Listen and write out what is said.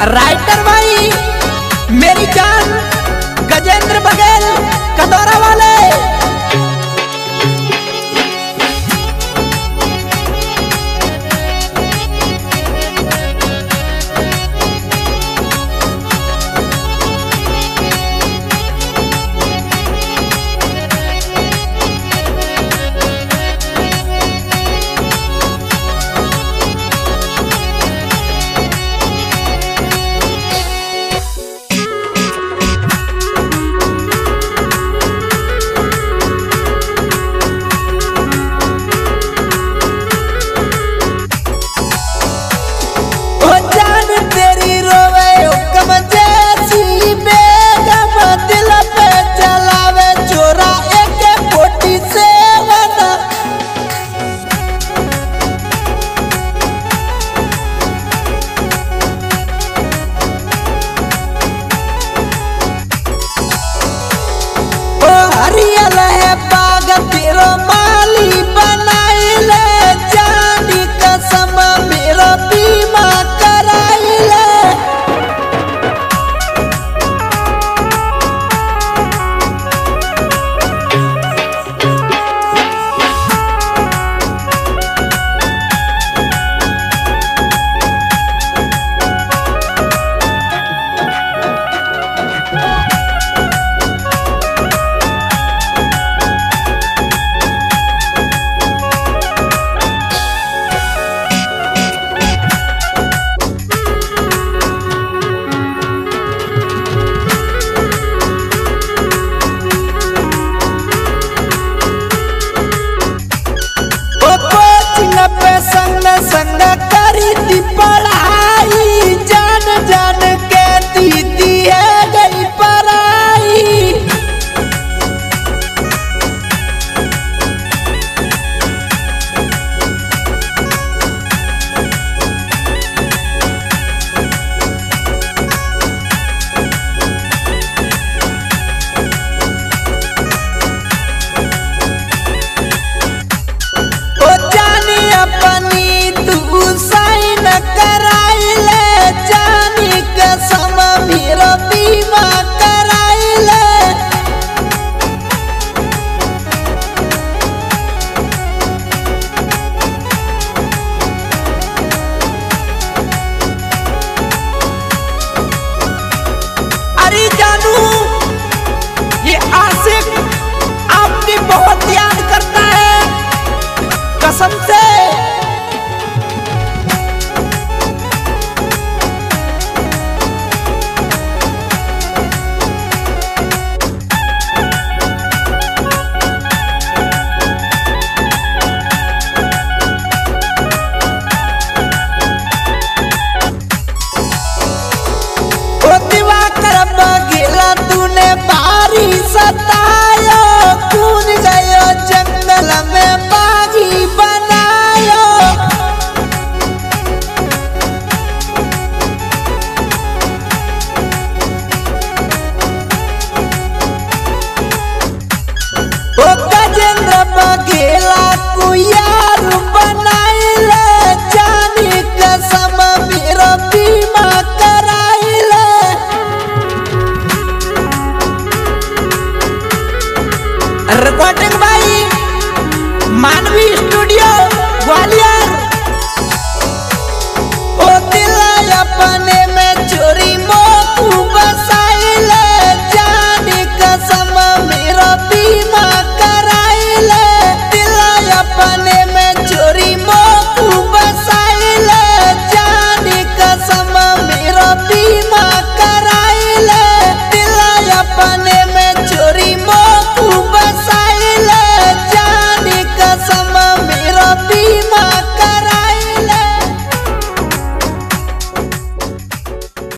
Writer भाई मेरी जान गजेंद्र बघेल कदौरा वाले। संग करी थी पढ़ाई जान जान के दीदी है गई पराई। ओ जानी अपनी साइन कराइले जानी कसम मेरा बीमा कराइले। अरे जानू ये आशिक आपकी बहुत याद करता है कसम से। तूने बारी सतायो कूद गयो जंगल में बागी बनायो। ओ गजेंद्र बघेला को यार बनाइले जानी कसम मेरा बीमा कराइले। रिकॉर्डिंग भाई मानवी स्टूडियो ग्वालियर।